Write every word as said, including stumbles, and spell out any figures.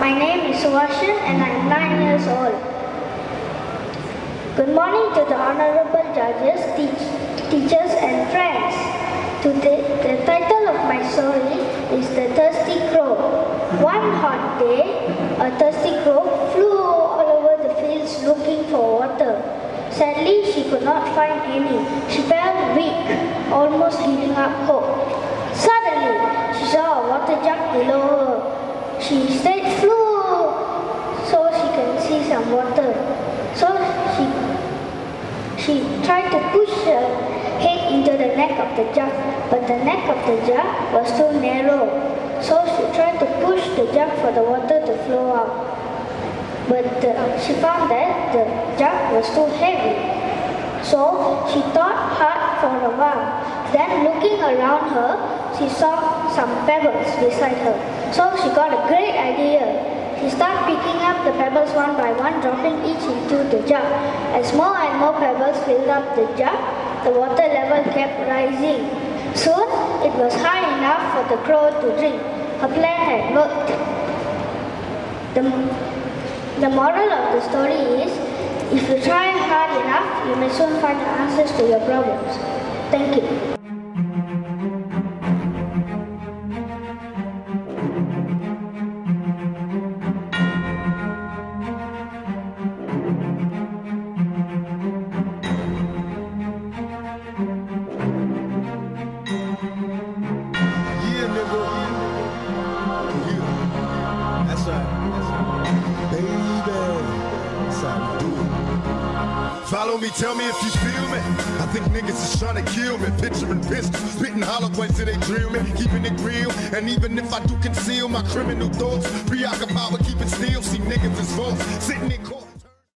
My name is Suvarshhan and I am nine years old. Good morning to the honorable judges, teach, teachers and friends. Today, the title of my story is The Thirsty Crow. One hot day, a thirsty crow flew all over the fields looking for water. Sadly, she could not find any. She felt weak, almost giving up hope. Suddenly, she saw a water jug below her. She stayed flew so she can see some water. So she, she tried to push her head into the neck of the jug, but the neck of the jug was too narrow. So she tried to push the jug for the water to flow out. But the, she found that the jug was too heavy. So she thought hard for a while. Then looking around her, she saw some pebbles beside her. So she got a great idea. She started picking up the pebbles one by one, dropping each into the jug. As more and more pebbles filled up the jug, the water level kept rising. Soon, it was high enough for the crow to drink. Her plan had worked. The, the moral of the story is, if you try hard enough, you may soon find the answers to your problems. Thank you. Follow me, tell me if you feel me. I think niggas is trying to kill me. Picturing pistols, spitting hollow points till they drill me. Keeping it real, and even if I do conceal my criminal thoughts, preoccupied with keeping still. See niggas is folks sitting in court.